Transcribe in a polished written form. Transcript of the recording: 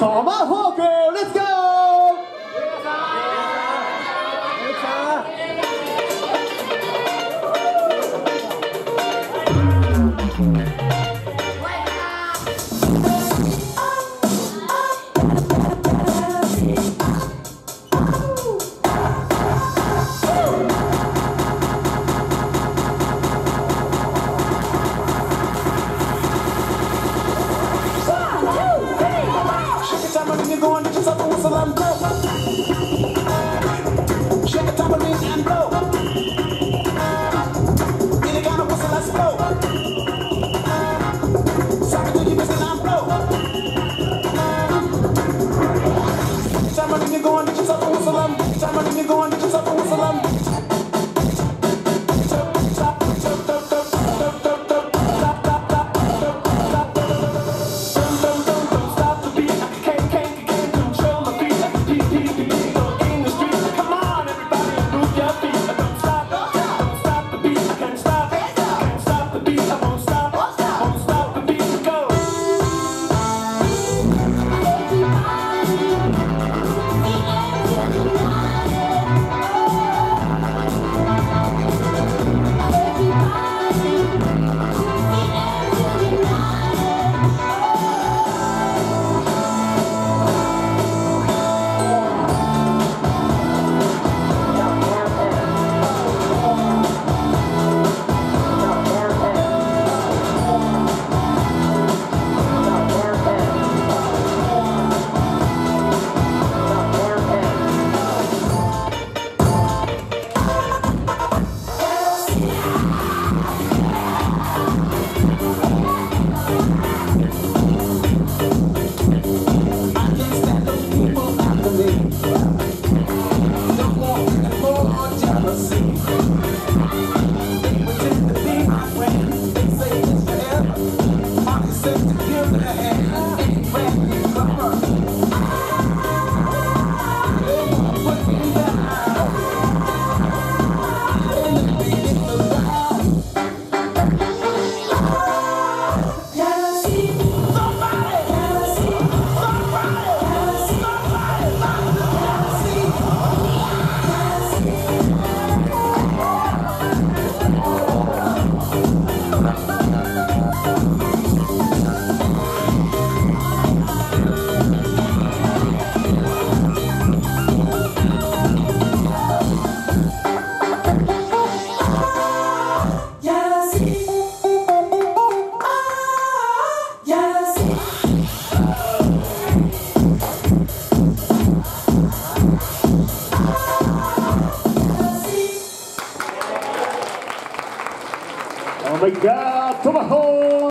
トマホーク、レッツゴー。You're going to get yourself a whistle and blow. Shake a tambourine and blow. Any kind of whistle, let's blow. Sock it till you whistle and blow. Tambourine, you're going to get yourself a whistle and tambourine, you're going to get yourself a whistle and Oh my God, Tomahawk!